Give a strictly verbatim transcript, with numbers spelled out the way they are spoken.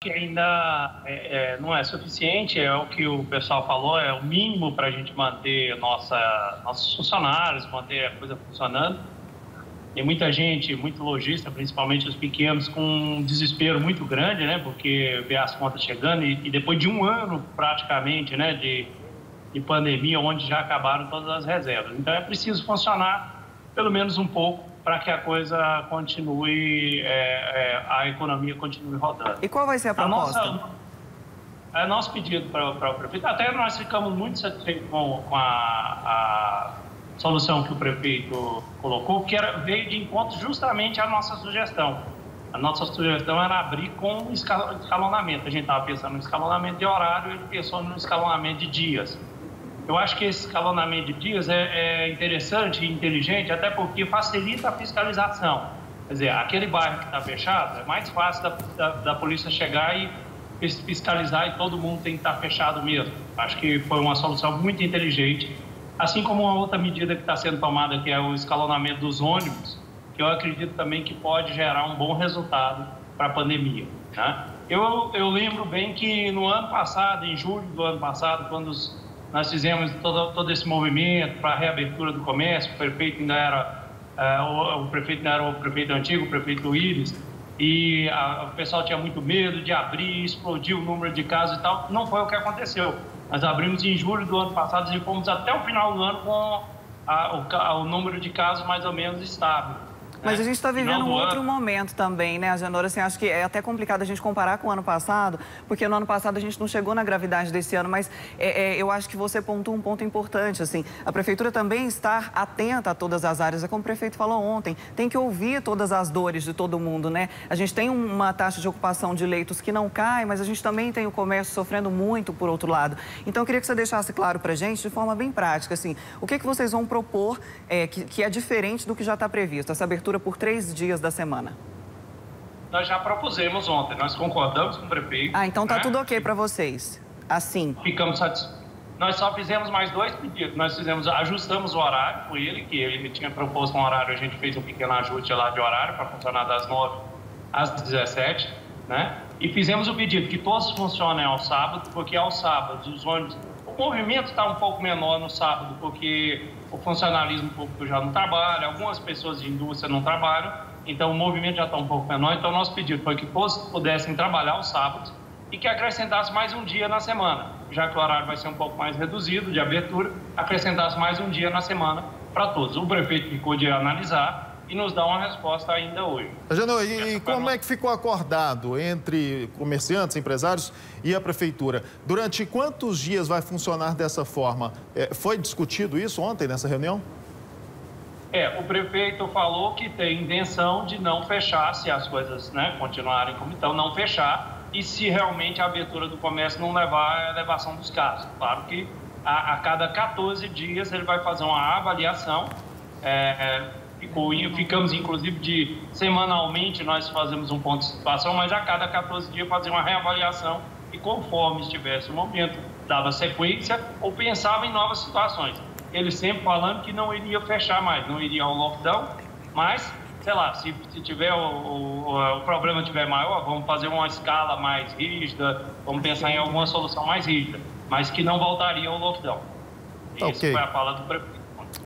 que ainda é, é, não é suficiente, é o que o pessoal falou, é o mínimo para a gente manter nossa, nossos funcionários, manter a coisa funcionando. Tem muita gente, muito lojista, principalmente os pequenos, com um desespero muito grande, né? Porque vê as contas chegando e, e depois de um ano, praticamente, né, de, de pandemia, onde já acabaram todas as reservas. Então, é preciso funcionar pelo menos um pouco para que a coisa continue, é, é, a economia continue rodando. E qual vai ser a proposta? A nossa, é nosso pedido para, para o prefeito, até nós ficamos muito satisfeitos com, com a... a solução que o prefeito colocou, que era, veio de encontro justamente à nossa sugestão. A nossa sugestão era abrir com um escalonamento. A gente estava pensando no escalonamento de horário, ele pensou no escalonamento de dias. Eu acho que esse escalonamento de dias é, é interessante e inteligente, até porque facilita a fiscalização. Quer dizer, aquele bairro que está fechado, é mais fácil da, da, da polícia chegar e fiscalizar e todo mundo tem que estar fechado mesmo. Acho que foi uma solução muito inteligente. Assim como uma outra medida que está sendo tomada, que é o escalonamento dos ônibus, que eu acredito também que pode gerar um bom resultado para a pandemia, né? Eu, eu lembro bem que no ano passado, em julho do ano passado, quando os, nós fizemos todo, todo esse movimento para a reabertura do comércio, o prefeito ainda era, é, o, o prefeito ainda era o prefeito antigo, o prefeito Willis, e a, o pessoal tinha muito medo de abrir, explodir o número de casos e tal. Não foi o que aconteceu. Nós abrimos em julho do ano passado e fomos até o final do ano com a, o, o número de casos mais ou menos estável. Mas a gente está vivendo um outro ano... momento também, né, Agenor? Assim, acho que é até complicado a gente comparar com o ano passado, porque no ano passado a gente não chegou na gravidade desse ano, mas é, é, eu acho que você pontua um ponto importante, assim. A prefeitura também está atenta a todas as áreas, é como o prefeito falou ontem, tem que ouvir todas as dores de todo mundo, né? A gente tem uma taxa de ocupação de leitos que não cai, mas a gente também tem o comércio sofrendo muito por outro lado. Então, eu queria que você deixasse claro para a gente, de forma bem prática, assim, o que, que vocês vão propor é, que, que é diferente do que já está previsto, essa abertura por três dias da semana? Nós já propusemos ontem, nós concordamos com o prefeito. Ah, então tá, né, tudo ok para vocês, assim? Ficamos satisfeitos. Nós só fizemos mais dois pedidos, nós fizemos, ajustamos o horário com ele, que ele tinha proposto um horário, a gente fez um pequeno ajuste lá de horário para funcionar das nove às dezessete, né? E fizemos o pedido que todos funcionem ao sábado, porque aos sábados os ônibus... O movimento está um pouco menor no sábado, porque o funcionalismo público já não trabalha, algumas pessoas de indústria não trabalham, então o movimento já está um pouco menor. Então, nosso pedido foi que todos pudessem trabalhar aos sábados e que acrescentasse mais um dia na semana, já que o horário vai ser um pouco mais reduzido de abertura, acrescentasse mais um dia na semana para todos. O prefeito ficou de analisar e nos dá uma resposta ainda hoje. Agenor, e, e como é que ficou acordado entre comerciantes, empresários e a prefeitura? Durante quantos dias vai funcionar dessa forma? É, foi discutido isso ontem nessa reunião? É, o prefeito falou que tem intenção de não fechar, se as coisas, né, continuarem como estão, não fechar, e se realmente a abertura do comércio não levar à elevação dos casos. Claro que a, a cada quatorze dias ele vai fazer uma avaliação. É, Ficamos, inclusive, de semanalmente nós fazemos um ponto de situação, mas a cada quatorze dias fazer uma reavaliação e, conforme estivesse o momento, dava sequência ou pensava em novas situações. Ele sempre falando que não iria fechar mais, não iria ao lockdown, mas, sei lá, se, se tiver o, o, o problema tiver maior, vamos fazer uma escala mais rígida, vamos pensar em alguma solução mais rígida, mas que não voltaria ao lockdown. Essa okay. foi a fala do prefeito.